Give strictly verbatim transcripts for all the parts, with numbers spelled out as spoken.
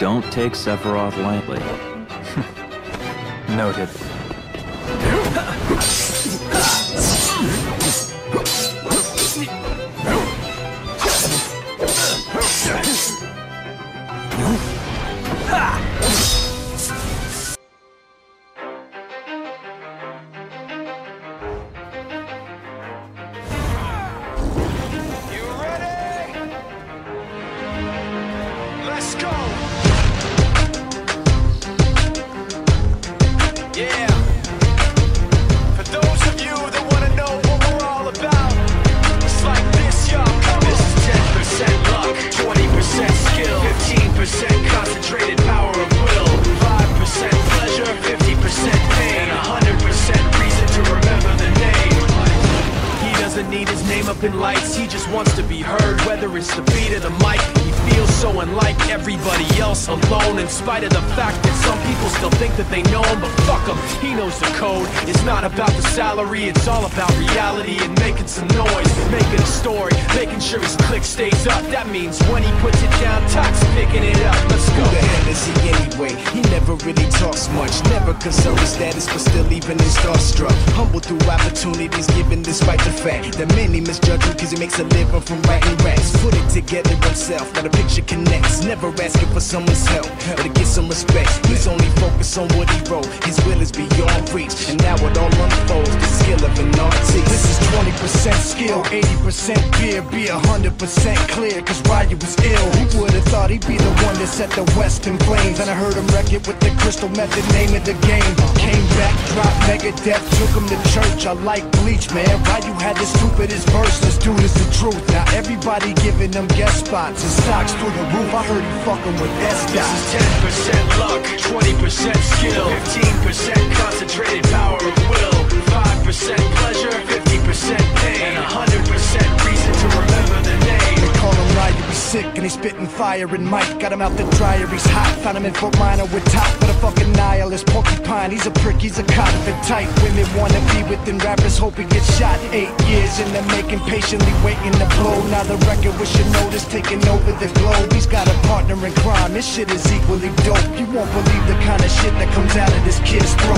Don't take Sephiroth lightly. Noted. In lights, he just wants to be heard, whether it's the beat or the mic. He feels so unlike everybody else, alone, in spite of the fact that some people still think that they know him, but fuck him, he knows the code. It's not about the salary, it's all about reality and making some noise, making a story, making sure his click stays up. That means when he puts it down, Tox picking it up. Let's go. Who the hell is he anyway? He never really talks much, never concerned with status, but still even is starstruck. Humble through opportunities given despite the fact that many misjudge him cause he makes a living from writing raps. Put it together himself, now the picture connects. Never asking for someone's help, but to get some respect. He's only focused on what he wrote, his will is beyond reach. And now it all unfolds, the skill of an artist. This is twenty percent skill, eighty percent beer, be one hundred percent clear, cause Ryu was ill. Who would've thought he'd be the one that set the West in flames? And I heard him wreck it with the crystal method, name of the game. Came back, dropped Megadeth, took him to church. I like Bleach, man, Ryu had the stupidest verse. This dude is the truth. Now everybody giving them guest spots and stocks through the roof. I heard he fucking with S. This is ten percent luck, twenty percent skill, fifteen percent concentrated power of will, five percent pleasure, fifty percent pain, and one hundred percent reason to remember the name. They call him Ryu, he's sick and he's spitting fire and Mike got him out the dryer, he's hot. Found him in Fort Minor with top for the fucking nihilist porcupine. He's a prick, he's a cop and tight. Women wanna be within rappers, hope he gets shot. Eight years in the making, patiently waiting to blow. Now the record with your notice taking over the globe. He's got a partner in crime, this shit is equally dope. You won't believe the kind of shit that comes out of this kid's throat.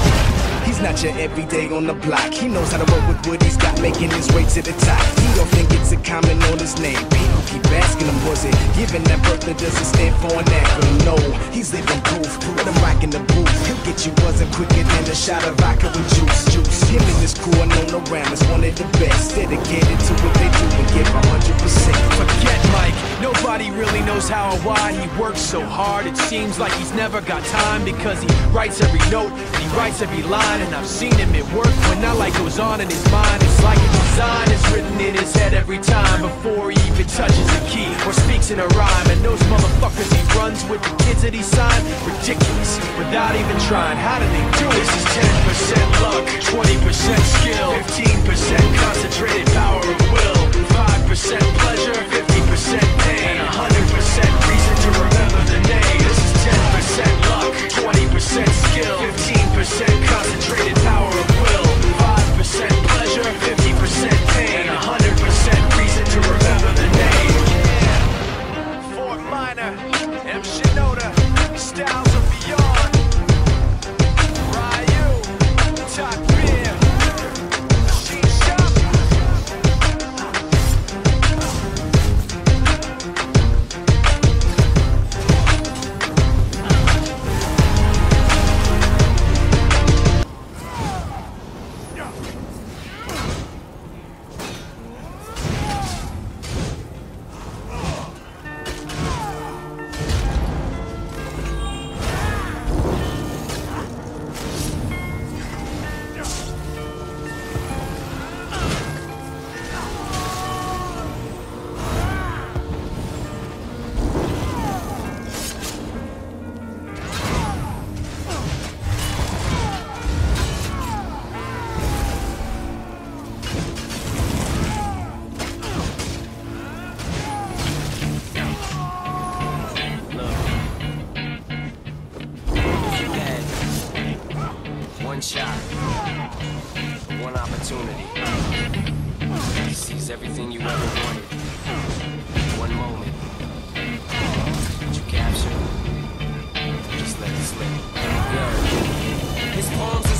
He's not your everyday on the block. He knows how to work with what he's got, making his way to the top. He don't think it's a comment on his name. People keep asking him, was it given that birth that doesn't stand for an acronym? No, he's living proof. Let him rock in the booth. He'll get you buzzing quicker than a shot of vodka with juice. Juice. Him and his crew are known around as one of the best. Dedicated to what they do and give one hundred percent. Forget Mike. Nobody really knows how or why he works so hard. It seems like he's never got time because he writes every note, he writes every line. And I've seen him at work when that light goes on in his mind. It's like a design is written in his head every time before he even touches a key or speaks in a rhyme. And those motherfuckers he runs with, the kids that he signed, ridiculous, without even trying. How do they do it? This is ten percent luck, twenty percent skill, fifteen percent concentrated power of will, five percent pleasure, fifty percent pain, and one hundred percent reason to remember the name. This is ten percent luck, twenty percent skill, fifteen percent concentrated power of will, five percent pleasure, fifty percent pain, and one hundred percent reason to remember the name. Fort Minor, M. Shinoda, Styles of Beyond, Ryu, Top Beer, Machine Shop. One shot, one opportunity. He sees everything you ever wanted. One moment. Did you capture?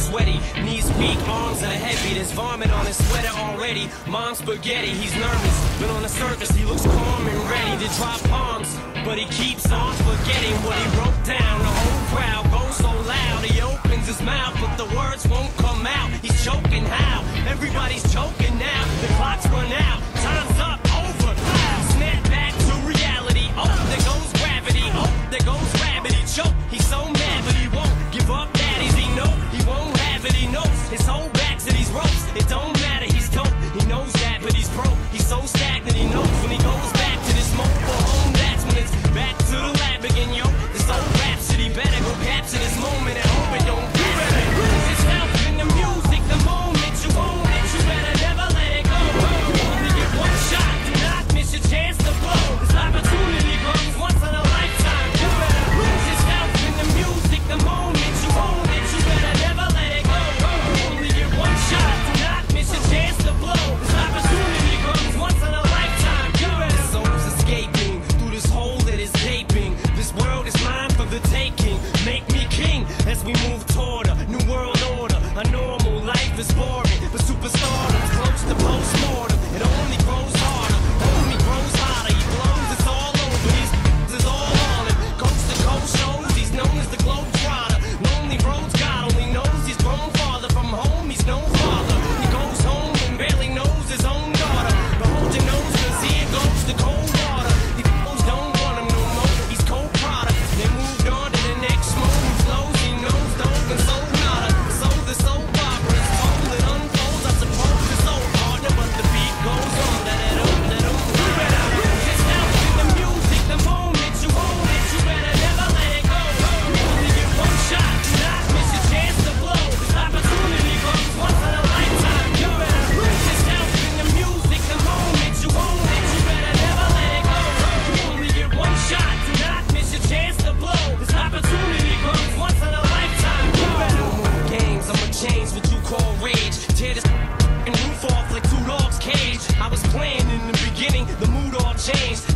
sweaty, knees weak, arms are heavy. There's vomit on his sweater already. Mom's spaghetti, he's nervous, but on the surface he looks calm and ready to drop bombs. But he keeps on forgetting what he wrote down. The whole crowd goes so loud, he opens his mouth, but the words won't come out. He's choking how? Everybody's choking now. The clock's run out, time's up, over. Snap back to reality. Oh, there goes gravity. Oh, there goes gravity. Choke. He's so mad, but he won't give up. Daddies, he know he won't have it. He knows his whole back to these ropes. It don't matter. He's dope. He knows that, but he's broke. He's so stagnant. He knows when he goes back to this mobile home. That's when it's back to the lab again, yo. This old rhapsody better go capture this moment and hope it don't get it. Lose yourself in the music. The moment you own it, you better never let it go. You only get one shot. Do not miss your chance to blow. This opportunity comes once in a lifetime. You better lose yourself in the music. The moment you own it, you better never let it go. You only get one shot. Do not miss your chance to blow. This opportunity comes once in a lifetime. You better. Souls escaping through this hole that is gaping. This world is mine for the taking. Make me king as we move toward a new world order. A normal life is boring, but superstardom's close to postmortem. It only grows harder, only grows hotter. He blows, it's all over. He's is all on him. Coast to coast shows, he's known as the Globetrotter. Lonely roads, God only knows he's grown farther from home. He's no father. He goes home and barely knows his own daughter. But hold your nose, 'cause here goes the cold water. These fools don't want him no more. He's cold product. They moved on to the next smooth flows. He knows dog and soul nada. So the soul opera is told, it unfolds. I suppose it's so partner, but the beat goes on. Let it up, let it up. You better lose yourself in the music. The moment you own it, you better never let it go. You only get one shot. Do not miss your chance to blow. This opportunity comes once in a lifetime. You better lose yourself in the music. The moment you own it, you better never let it go. You only get one shot. Do not miss your chance to blow. This opportunity comes once in a lifetime. You better. No more games. I'ma change what you call rage. Tear this and roof off like two dogs' cage. I was playing in the beginning, the mood all changed.